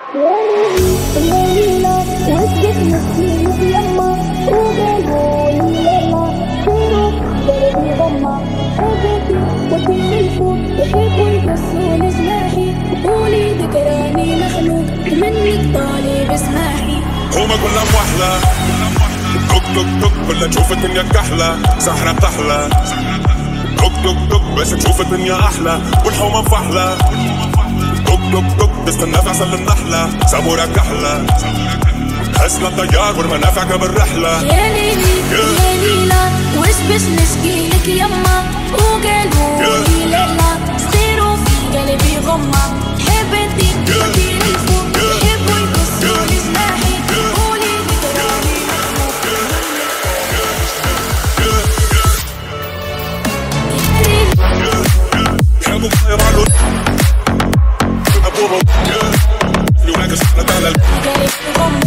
ليلى وسط مسكينك يما وقالوا لي ليلى خيرك قلبي ضمة حبيبي وديني الفوق يحبوا يقصوا جناحي قولي ذكراني مخلوق منك طالب اسماحي هما كلهم وحلة توك توك توك كلها تشوف الدنيا كحلة سحرة تحلى توك توك توك بس تشوف الدنيا أحلى والحومة فحلة توك توك توك تستنى في عسل النحلة سابورة كحلة حسنا الطيار والمنافع قبل رحلة يا ليلي يا ليلى وش نشكيلك يما وقالوا لي ليلى صغيروا في قلبي غمة حبيتي وديني الفوق يحبوا يقصوا جناحي قولي ذكراني حبوا غير علو حبوا هناك سحرة على قلبي غمة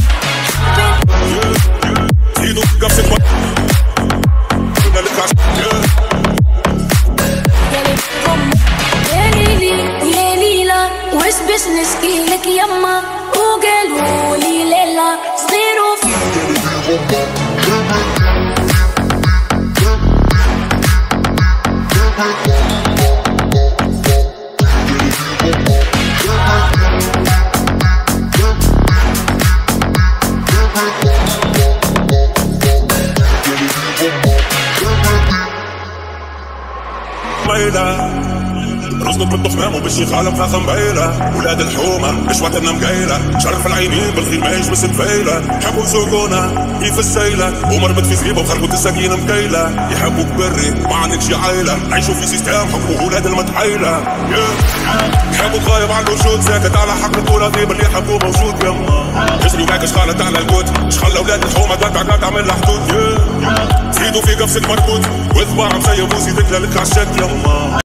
زيدوا قفصة كنا نطلع يا ليلي يا ليلى وش نشكيلك يما وقالوا لي ليلى صغيروا في ميلة رزق بالطخمام وبالشيخ عالم فاخ مبيلة ولاد الحومة مش وقتنا مقيلة شرف العينين بالخيل ما يجبس الفيلة يحبوا يسوقونا كيف السيلة ومربط في زريبة وخربط السكينة مكيلة يحبوك بري ما عندكش عيلة عيشوا في سيستم حبوا ولاد المتحيلة يحبوك غايب على الوجود ساكت على حق الطولة ذيب اللي يحبوه موجود يما يجري وماك شخالة على القوت شخال اولاد الحومة قطع تعمل لها حدود زيدوا في قفصك مربوط وذبارة مسيب وزيدك لك عالشك يما